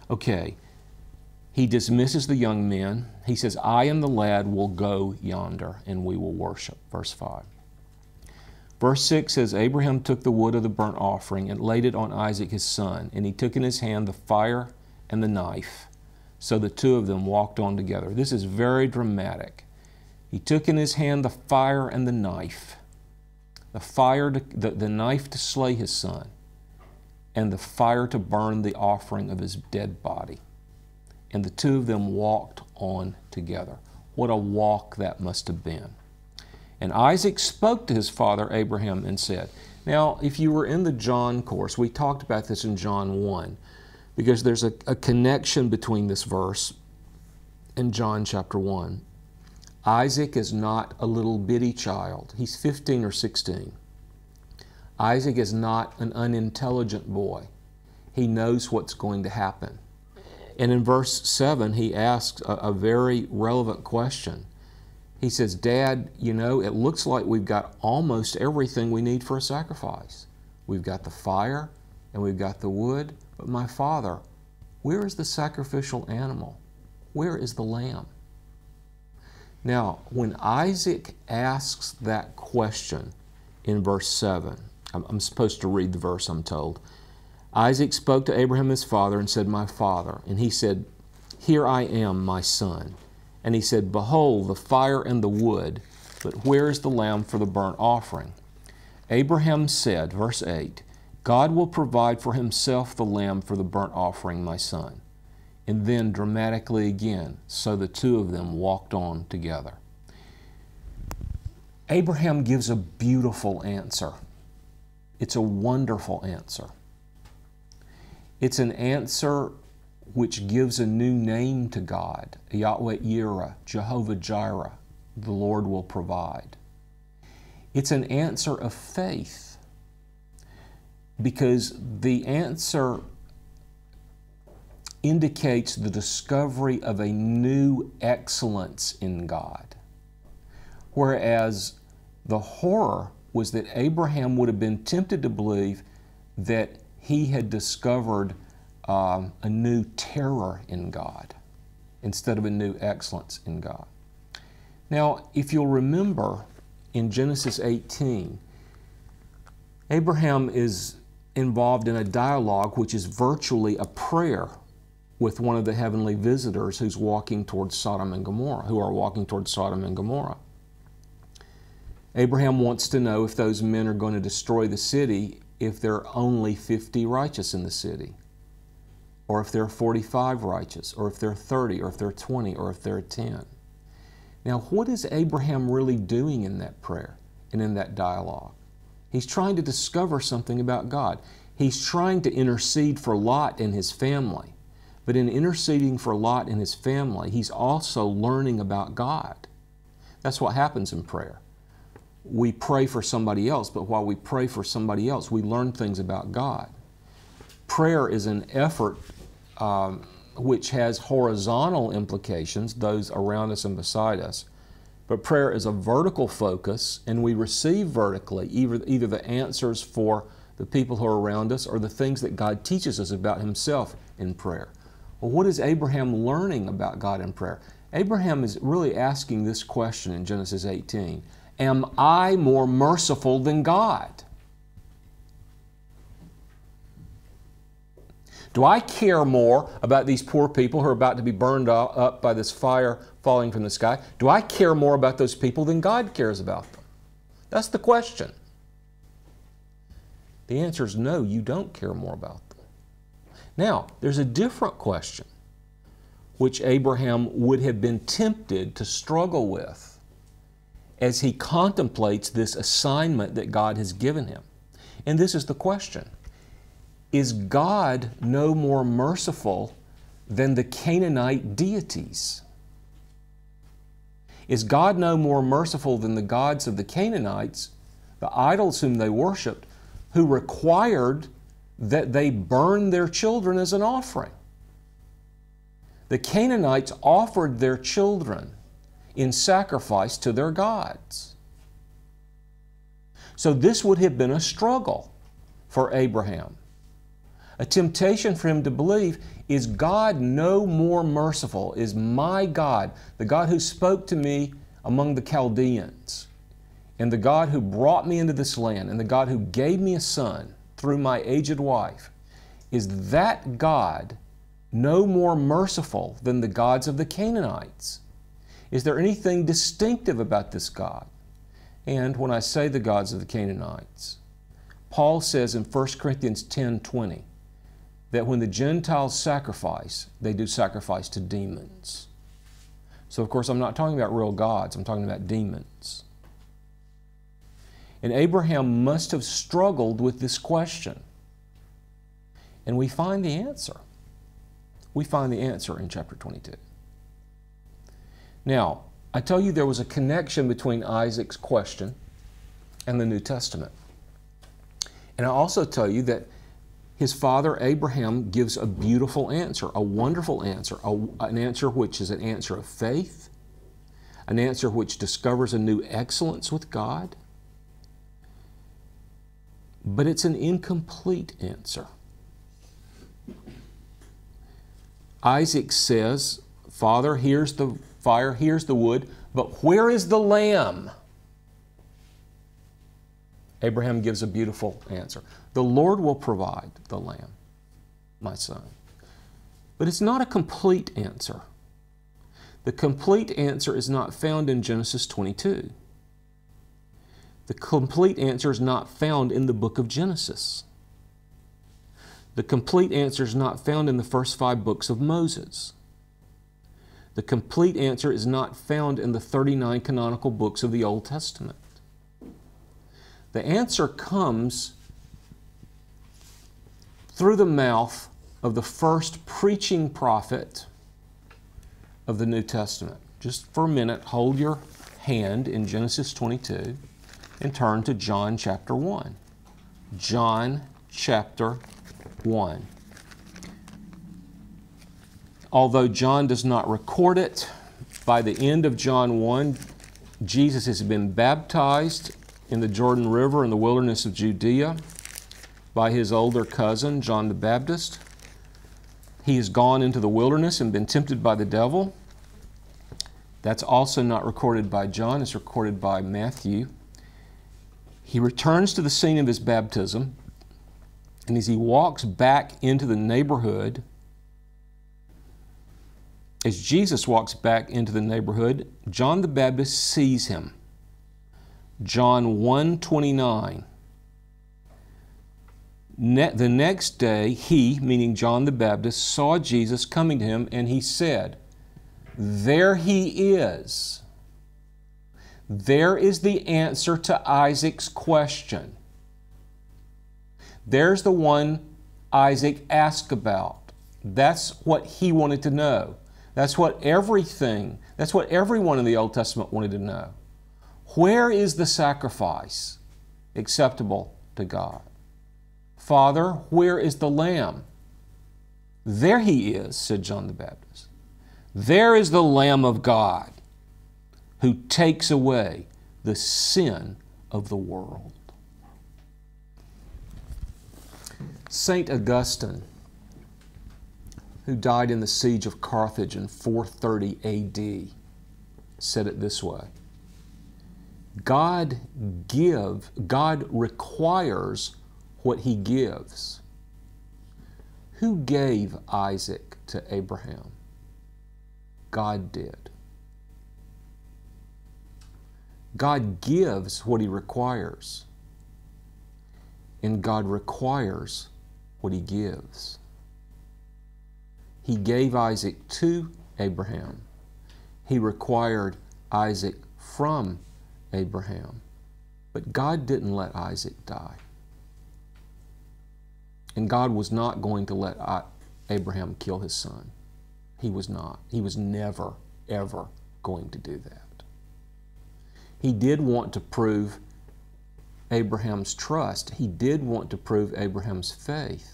Okay, he dismisses the young men. He says, I and the lad will go yonder and we will worship. Verse 5. Verse 6 says, Abraham took the wood of the burnt offering and laid it on Isaac his son, and he took in his hand the fire and the knife. So the two of them walked on together. This is very dramatic. He took in his hand the fire and the knife. The knife to slay his son, and the fire to burn the offering of his dead body. And the two of them walked on together. What a walk that must have been. And Isaac spoke to his father Abraham and said, now, if you were in the John course, we talked about this in John 1, because there's a connection between this verse and John chapter 1. Isaac is not a little bitty child. He's 15 or 16. Isaac is not an unintelligent boy. He knows what's going to happen. And in verse 7, he asks a very relevant question. He says, Dad, you know, it looks like we've got almost everything we need for a sacrifice. We've got the fire and we've got the wood, but my father, where is the sacrificial animal? Where is the lamb? Now, when Isaac asks that question in verse 7, I'm supposed to read the verse, I'm told. Isaac spoke to Abraham his father and said, my father. And he said, here I am, my son. And he said, behold, the fire and the wood, but where is the lamb for the burnt offering? Abraham said, verse 8, God will provide for himself the lamb for the burnt offering, my son. And then dramatically again, so the two of them walked on together. Abraham gives a beautiful answer. It's a wonderful answer. It's an answer which gives a new name to God, Yahweh Yireh, Jehovah Jireh, the Lord will provide. It's an answer of faith, because the answer indicates the discovery of a new excellence in God. Whereas the horror was that Abraham would have been tempted to believe that he had discovered a new terror in God instead of a new excellence in God. Now, if you'll remember in Genesis 18, Abraham is involved in a dialogue which is virtually a prayer with one of the heavenly visitors who's walking towards Sodom and Gomorrah, who are walking towards Sodom and Gomorrah. Abraham wants to know if those men are going to destroy the city if there are only 50 righteous in the city, or if there are 45 righteous, or if there are 30, or if there are 20, or if there are 10. Now, what is Abraham really doing in that prayer and in that dialogue? He's trying to discover something about God. He's trying to intercede for Lot and his family. But in interceding for Lot and his family, he's also learning about God. That's what happens in prayer. We pray for somebody else, but while we pray for somebody else, we learn things about God. Prayer is an effort which has horizontal implications, those around us and beside us. But prayer is a vertical focus, and we receive vertically either the answers for the people who are around us or the things that God teaches us about Himself in prayer. Well, what is Abraham learning about God in prayer? Abraham is really asking this question in Genesis 18. Am I more merciful than God? Do I care more about these poor people who are about to be burned up by this fire falling from the sky? Do I care more about those people than God cares about them? That's the question. The answer is no, you don't care more about them. Now, there's a different question which Abraham would have been tempted to struggle with as he contemplates this assignment that God has given him. And this is the question. Is God no more merciful than the Canaanite deities? Is God no more merciful than the gods of the Canaanites, the idols whom they worshiped, who required that they burn their children as an offering? The Canaanites offered their children in sacrifice to their gods. So this would have been a struggle for Abraham. A temptation for him to believe, is God no more merciful? Is my God, the God who spoke to me among the Chaldeans, and the God who brought me into this land, and the God who gave me a son through my aged wife, is that God no more merciful than the gods of the Canaanites? Is there anything distinctive about this God? And when I say the gods of the Canaanites, Paul says in 1 Corinthians 10:20 that when the Gentiles sacrifice, they do sacrifice to demons. So of course I'm not talking about real gods, I'm talking about demons. And Abraham must have struggled with this question. And we find the answer. We find the answer in chapter 22. Now, I tell you there was a connection between Isaac's question and the New Testament. And I also tell you that his father Abraham gives a beautiful answer, a wonderful answer, an answer which is an answer of faith, an answer which discovers a new excellence with God. But it's an incomplete answer. Isaac says, Father, here's the fire, here's the wood, but where is the lamb? Abraham gives a beautiful answer. The Lord will provide the lamb, my son. But it's not a complete answer. The complete answer is not found in Genesis 22. The complete answer is not found in the book of Genesis. The complete answer is not found in the first 5 books of Moses. The complete answer is not found in the 39 canonical books of the Old Testament. The answer comes through the mouth of the first preaching prophet of the New Testament. Just for a minute, hold your hand in Genesis 22 and turn to John chapter 1. John chapter 1. Although John does not record it, by the end of John 1, Jesus has been baptized in the Jordan River in the wilderness of Judea by his older cousin, John the Baptist. He has gone into the wilderness and been tempted by the devil. That's also not recorded by John, it's recorded by Matthew. He returns to the scene of his baptism, and as he walks back into the neighborhood, as Jesus walks back into the neighborhood, John the Baptist sees him. John 1:29. The next day, he, meaning John the Baptist, saw Jesus coming to him, and he said, "There he is." There is the answer to Isaac's question. There's the one Isaac asked about. That's what he wanted to know. That's what everyone in the Old Testament wanted to know. Where is the sacrifice acceptable to God? Father, where is the lamb? There he is, said John the Baptist. There is the Lamb of God who takes away the sin of the world. St. Augustine, who died in the siege of Carthage in 430 A.D., said it this way: God requires what He gives. Who gave Isaac to Abraham? God did. God gives what He requires, and God requires what He gives. He gave Isaac to Abraham. He required Isaac from Abraham. But God didn't let Isaac die. And God was not going to let Abraham kill his son. He was not. He was never, ever going to do that. He did want to prove Abraham's trust. He did want to prove Abraham's faith.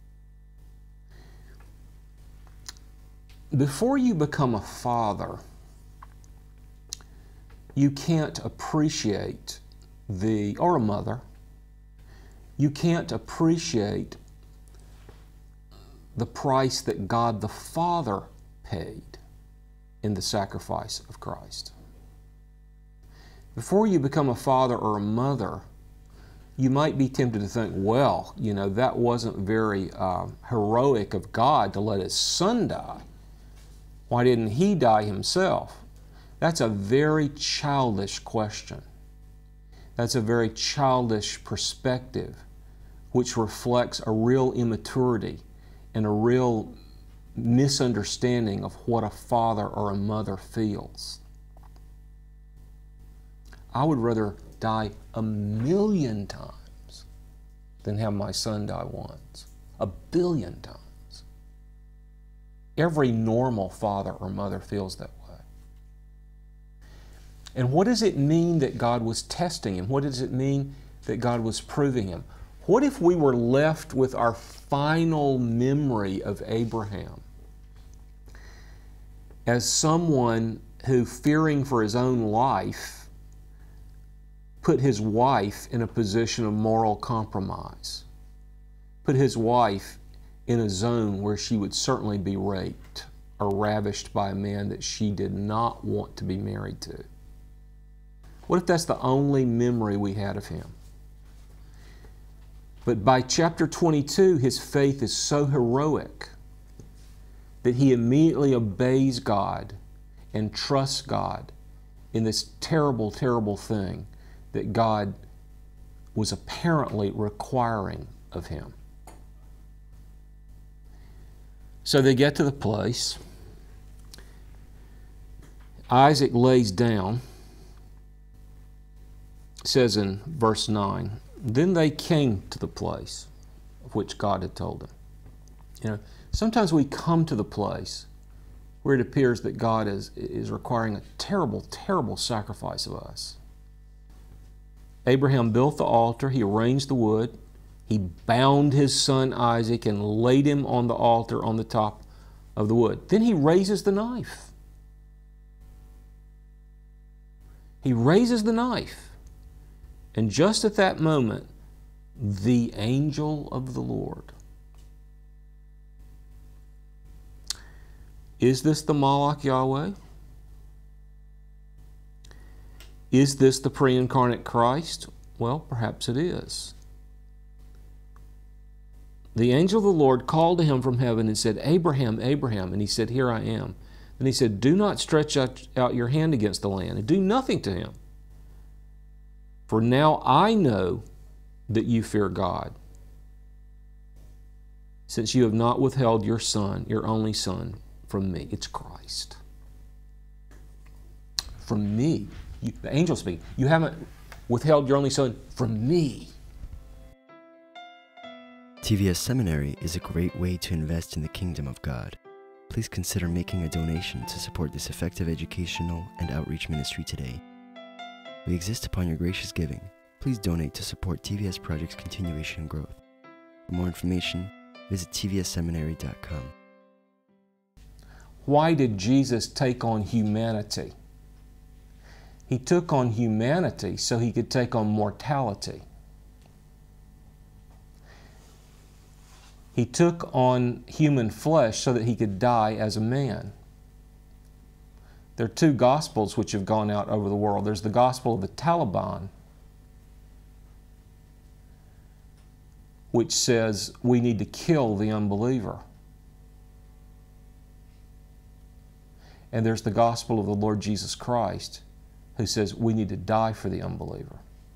Before you become a father, you can't appreciate or a mother, you can't appreciate the price that God the Father paid in the sacrifice of Christ. Before you become a father or a mother, you might be tempted to think, well, you know, that wasn't very heroic of God to let His Son die. Why didn't He die Himself? That's a very childish question. That's a very childish perspective, which reflects a real immaturity and a real misunderstanding of what a father or a mother feels. I would rather die 1,000,000 times than have my son die once. 1,000,000,000 times. Every normal father or mother feels that way. And what does it mean that God was testing him? What does it mean that God was proving him? What if we were left with our final memory of Abraham as someone who, fearing for his own life, put his wife in a position of moral compromise, put his wife in a zone where she would certainly be raped or ravished by a man that she did not want to be married to? What if that's the only memory we had of him? But by chapter 22, his faith is so heroic that he immediately obeys God and trusts God in this terrible, terrible thing that God was apparently requiring of him. So they get to the place. Isaac lays down. It says in verse 9, then they came to the place of which God had told them. You know, sometimes we come to the place where it appears that God is requiring a terrible, terrible sacrifice of us. Abraham built the altar, he arranged the wood, he bound his son Isaac and laid him on the altar on the top of the wood. Then he raises the knife. He raises the knife. And just at that moment, the angel of the Lord. Is this the Malach Yahweh? Is this the pre-incarnate Christ? Well, perhaps it is. The angel of the Lord called to him from heaven and said, Abraham, Abraham. And he said, here I am. Then he said, do not stretch out your hand against the land and do nothing to him. For now I know that you fear God, since you have not withheld your son, your only son, from me. It's Christ. From me. The angel speaking. You haven't withheld your only son from me. TVS Seminary is a great way to invest in the kingdom of God. Please consider making a donation to support this effective educational and outreach ministry today. We exist upon your gracious giving. Please donate to support TVS Project's continuation and growth. For more information, visit tvsseminary.com. Why did Jesus take on humanity? He took on humanity so he could take on mortality. He took on human flesh so that he could die as a man. There are two gospels which have gone out over the world. There's the gospel of the Taliban, which says we need to kill the unbeliever. And there's the gospel of the Lord Jesus Christ, who says we need to die for the unbeliever.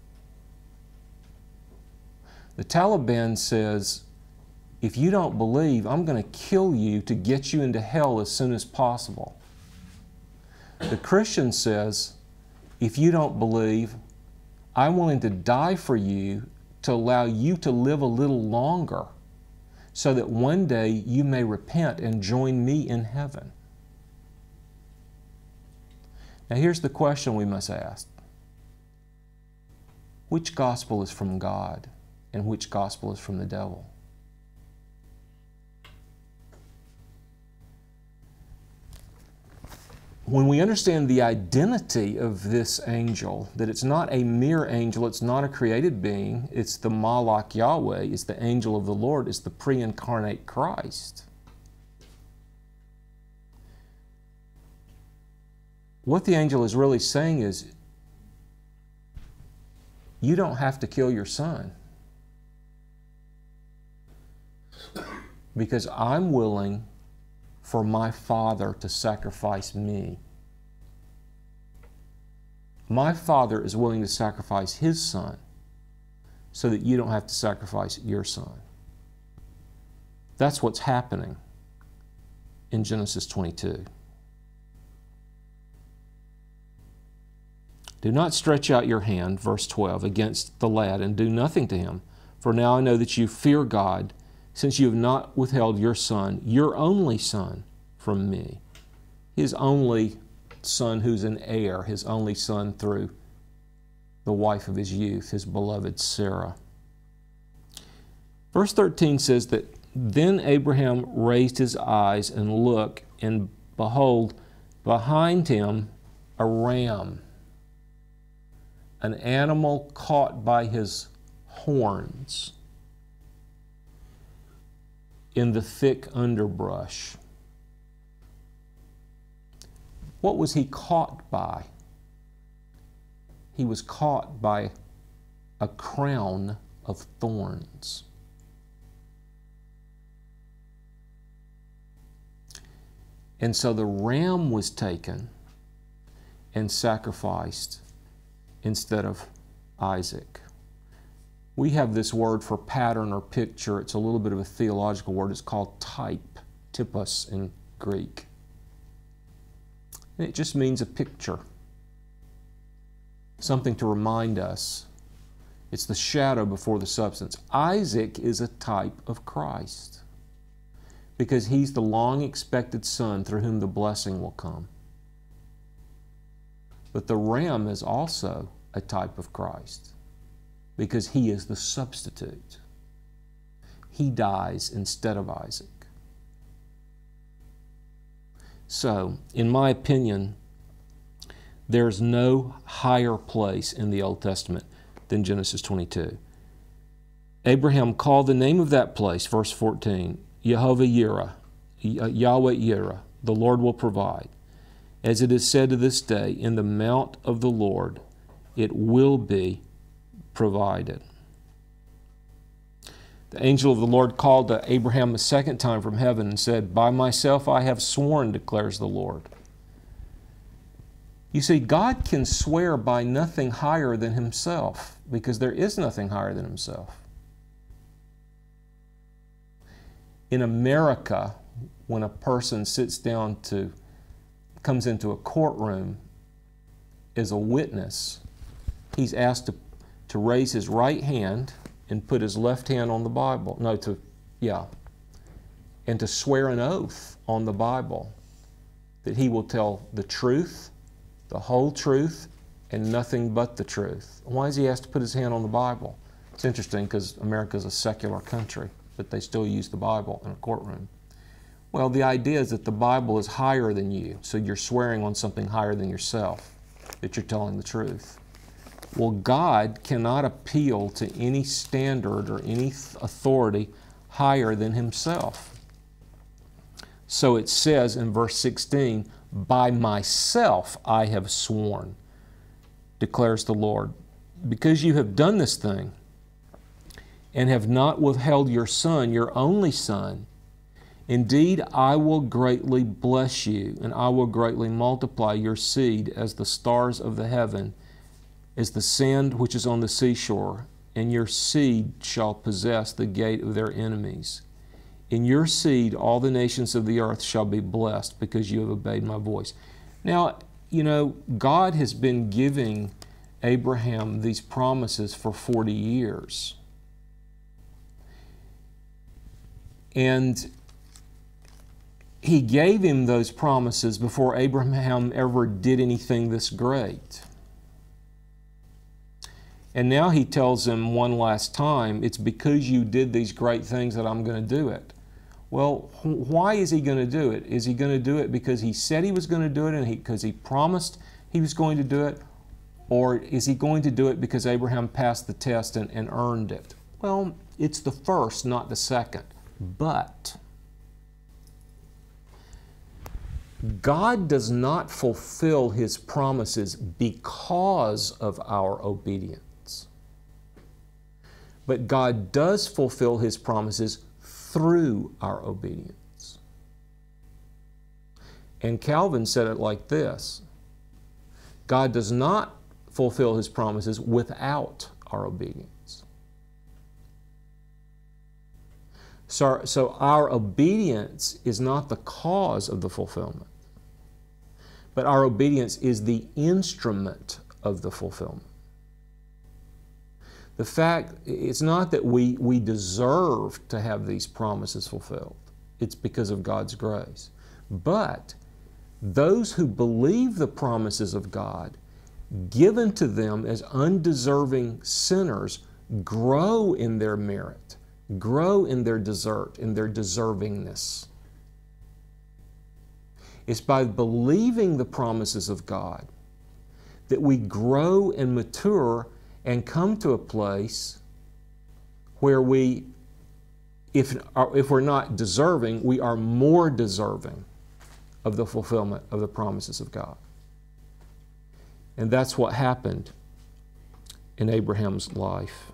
The Taliban says, if you don't believe, I'm going to kill you to get you into hell as soon as possible. The Christian says, if you don't believe, I'm willing to die for you to allow you to live a little longer so that one day you may repent and join me in heaven. Now here's the question we must ask. Which gospel is from God and which gospel is from the devil? When we understand the identity of this angel, that it's not a mere angel, it's not a created being, it's the Malach Yahweh, it's the angel of the Lord, it's the pre-incarnate Christ. what the angel is really saying is, you don't have to kill your son, because I'm willing for my Father to sacrifice me. My Father is willing to sacrifice His Son so that you don't have to sacrifice your son. That's what's happening in Genesis 22. Do not stretch out your hand, verse 12, against the lad, and do nothing to him. For now I know that you fear God, since you have not withheld your son, your only son, from me. His only son who's an heir, his only son through the wife of his youth, his beloved Sarah. Verse 13 says that, then Abraham raised his eyes and looked, and behold, behind him a ram, an animal caught by his horns in the thick underbrush. What was he caught by? He was caught by a crown of thorns. And so the ram was taken and sacrificed instead of Isaac. We have this word for pattern or picture. It's a little bit of a theological word. It's called type, typos in Greek. And it just means a picture, something to remind us. It's the shadow before the substance. Isaac is a type of Christ because he's the long-expected son through whom the blessing will come. But the ram is also a type of Christ because he is the substitute. He dies instead of Isaac. So, in my opinion, there's no higher place in the Old Testament than Genesis 22. Abraham called the name of that place, verse 14, Jehovah Yireh, Yahweh Yireh, the Lord will provide. As it is said to this day, in the mount of the Lord it will be provided. The angel of the Lord called to Abraham a second time from heaven and said, by myself I have sworn, declares the Lord. You see, God can swear by nothing higher than Himself because there is nothing higher than Himself. In America, when a person comes into a courtroom as a witness, he's asked to raise his right hand and put his left hand on the Bible. And to swear an oath on the Bible that he will tell the truth, the whole truth, and nothing but the truth. Why is he asked to put his hand on the Bible? It's interesting because America is a secular country, but they still use the Bible in a courtroom. Well, the idea is that the Bible is higher than you, so you're swearing on something higher than yourself, that you're telling the truth. Well, God cannot appeal to any standard or any authority higher than Himself. So it says in verse 16, by myself I have sworn, declares the Lord, because you have done this thing and have not withheld your son, your only son. Indeed, I will greatly bless you, and I will greatly multiply your seed as the stars of the heaven, as the sand which is on the seashore, and your seed shall possess the gate of their enemies. In your seed all the nations of the earth shall be blessed, because you have obeyed my voice. Now, God has been giving Abraham these promises for 40 years. And He gave him those promises before Abraham ever did anything this great. And now He tells him one last time, it's because you did these great things that I'm going to do it. Well, why is He going to do it? Is He going to do it because He said He was going to do it and because He promised He was going to do it? Or is He going to do it because Abraham passed the test and earned it? Well, it's the first, not the second. But God does not fulfill His promises because of our obedience, but God does fulfill His promises through our obedience. And Calvin said it like this: God does not fulfill His promises without our obedience. So our obedience is not the cause of the fulfillment, but our obedience is the instrument of the fulfillment. The fact, it's not that we deserve to have these promises fulfilled. It's because of God's grace. But those who believe the promises of God, given to them as undeserving sinners, grow in their merit, grow in their deservingness. It's by believing the promises of God that we grow and mature and come to a place where we, if we're not deserving, we are more deserving of the fulfillment of the promises of God. And that's what happened in Abraham's life.